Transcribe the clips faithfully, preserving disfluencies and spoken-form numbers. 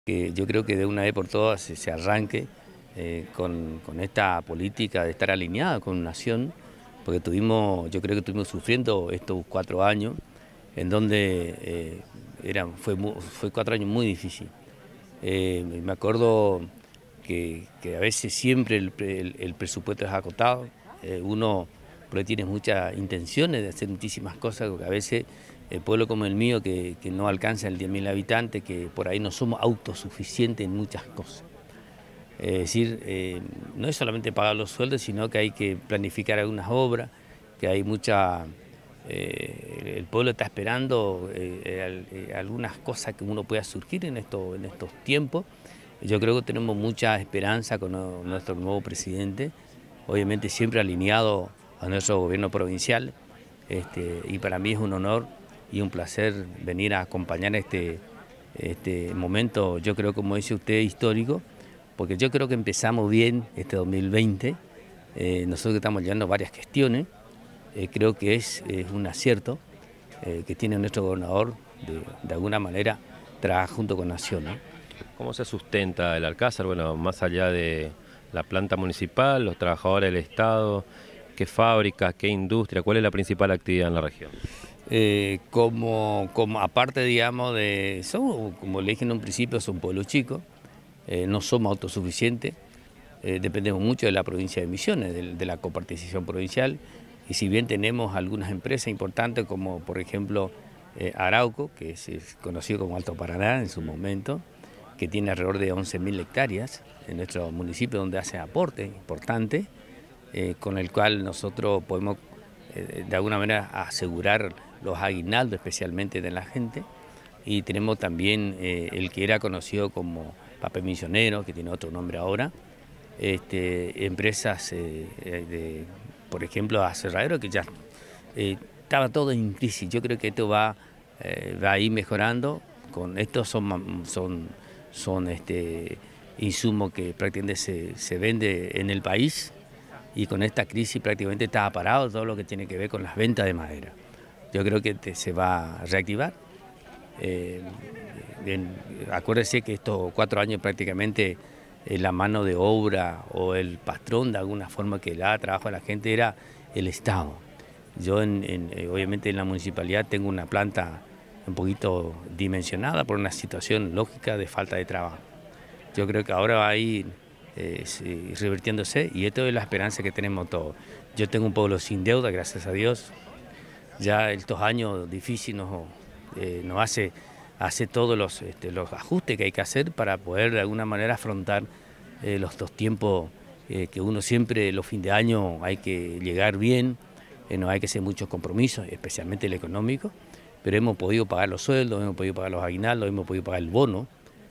Que yo creo que de una vez por todas se, se arranque eh, con, con esta política de estar alineada con Nación, porque tuvimos, yo creo que estuvimos sufriendo estos cuatro años, en donde eh, eran, fue, fue cuatro años muy difíciles. Eh, me acuerdo que, que a veces siempre el, el, el presupuesto es acotado, eh, uno porque tiene muchas intenciones de hacer muchísimas cosas, porque a veces el pueblo como el mío, que, que no alcanza el diez mil habitantes, que por ahí no somos autosuficientes en muchas cosas. Es decir, eh, no es solamente pagar los sueldos, sino que hay que planificar algunas obras, que hay mucha... Eh, el pueblo está esperando eh, eh, algunas cosas que uno pueda surgir en, esto, en estos tiempos. Yo creo que tenemos mucha esperanza con nuestro nuevo presidente, obviamente siempre alineado a nuestro gobierno provincial, este, y para mí es un honor y un placer venir a acompañar este, este momento, yo creo, como dice usted, histórico, porque yo creo que empezamos bien este dos mil veinte, eh, nosotros estamos llevando varias gestiones, eh, creo que es, es un acierto eh, que tiene nuestro gobernador, de, de alguna manera trabajar junto con Nación, ¿no? ¿Cómo se sustenta el Alcázar? Bueno, más allá de la planta municipal, los trabajadores del Estado, ¿qué fábrica, qué industria, cuál es la principal actividad en la región? Eh, como, como aparte, digamos, de, somos, como le dije en un principio, es un pueblo chico, eh, no somos autosuficientes, eh, dependemos mucho de la provincia de Misiones, de, de la coparticipación provincial, y si bien tenemos algunas empresas importantes como por ejemplo eh, Arauco, que es, es conocido como Alto Paraná en su momento, que tiene alrededor de once mil hectáreas en nuestro municipio, donde hace aporte importante, eh, con el cual nosotros podemos eh, de alguna manera asegurar los aguinaldos especialmente de la gente, y tenemos también eh, el que era conocido como Papel Misionero, que tiene otro nombre ahora, este, empresas eh, de, por ejemplo, Aserradero, que ya eh, estaba todo en crisis. Yo creo que esto va, eh, va a ir mejorando. Con estos son, son, son este, insumos que prácticamente se, se vende en el país, y con esta crisis prácticamente está parado todo lo que tiene que ver con las ventas de madera. Yo creo que te, se va a reactivar. Eh, bien, acuérdese que estos cuatro años prácticamente eh, la mano de obra o el patrón de alguna forma que le da trabajo a la gente era el Estado. Yo en, en, eh, obviamente en la municipalidad tengo una planta un poquito dimensionada por una situación lógica de falta de trabajo. Yo creo que ahora va a ir eh, revirtiéndose, y esto es la esperanza que tenemos todos. Yo tengo un pueblo sin deuda, gracias a Dios. Ya estos años difíciles nos, eh, nos hace, hace todos los, este, los ajustes que hay que hacer para poder de alguna manera afrontar eh, los dos tiempos eh, que uno siempre, los fines de año hay que llegar bien, eh, no hay que hacer muchos compromisos, especialmente el económico, pero hemos podido pagar los sueldos, hemos podido pagar los aguinaldos, hemos podido pagar el bono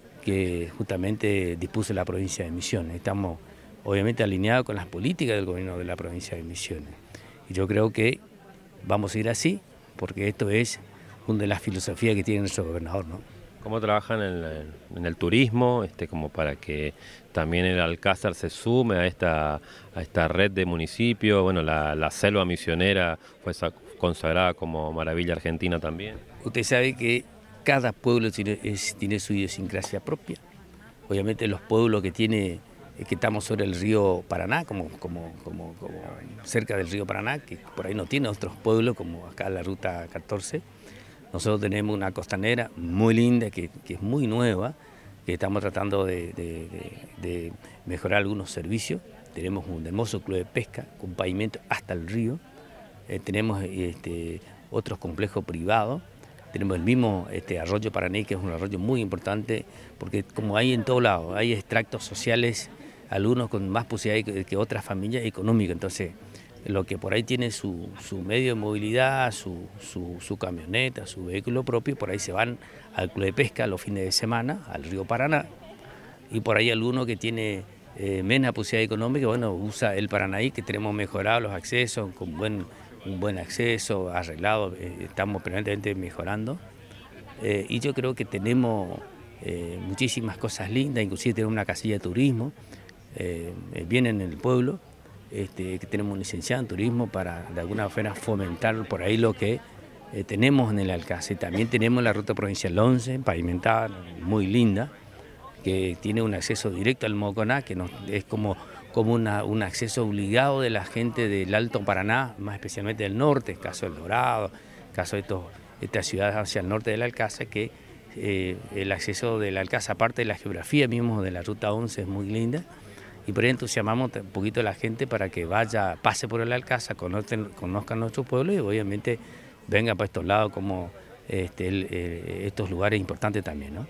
que justamente dispuso la provincia de Misiones. Estamos obviamente alineados con las políticas del gobierno de la provincia de Misiones. Y yo creo que vamos a ir así, porque esto es una de las filosofías que tiene nuestro gobernador, ¿no? ¿Cómo trabajan en el, en el turismo, este, como para que también el Alcázar se sume a esta, a esta red de municipios? Bueno, la, la selva misionera fue consagrada como maravilla argentina también. Usted sabe que cada pueblo tiene, es, tiene su idiosincrasia propia. Obviamente los pueblos que tiene, que estamos sobre el río Paraná, como, como, como, como cerca del río Paraná, que por ahí no tiene otros pueblos, como acá la ruta catorce. Nosotros tenemos una costanera muy linda, que, que es muy nueva, que estamos tratando de, de, de, de mejorar algunos servicios. Tenemos un hermoso club de pesca con pavimento hasta el río. Eh, tenemos este, otros complejos privados. Tenemos el mismo este, arroyo Paraná, que es un arroyo muy importante, porque como hay en todos lados, hay extractos sociales, algunos con más posibilidades que, que otras familias económicas. Entonces, lo que por ahí tiene su, su medio de movilidad, su, su, su camioneta, su vehículo propio, por ahí se van al club de pesca los fines de semana, al río Paraná, y por ahí alguno que tiene eh, menos posibilidad económica, bueno, usa el Paranaí, que tenemos mejorado los accesos, con buen, un buen acceso, arreglado, eh, estamos permanentemente mejorando, eh, y yo creo que tenemos eh, muchísimas cosas lindas, inclusive tenemos una casilla de turismo, eh, vienen en el pueblo. Este, que tenemos un licenciado en turismo para de alguna manera fomentar por ahí lo que eh, tenemos en el Alcázar. También tenemos la ruta provincial once, pavimentada, muy linda, que tiene un acceso directo al Moconá, que nos, es como, como una, un acceso obligado de la gente del Alto Paraná, más especialmente del norte, caso del Dorado, caso de estos, estas ciudades hacia el norte del Alcázar, que eh, el acceso del Alcázar, aparte de la geografía mismo de la Ruta once, es muy linda. Y por ahí entusiasmamos un poquito a la gente para que vaya, pase por el Alcázar, conozcan, conozcan nuestro pueblo y obviamente venga para estos lados como este, el, eh, estos lugares importantes también, ¿no?